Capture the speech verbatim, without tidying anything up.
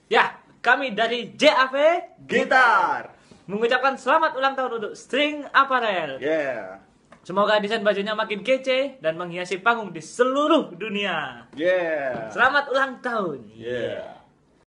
Ya, kami dari J A V Gitar. mengucapkan selamat ulang tahun untuk String Apparel. Yeah. Semoga desain bajunya makin kece dan menghiasi panggung di seluruh dunia. Yeah. Selamat ulang tahun. Yeah.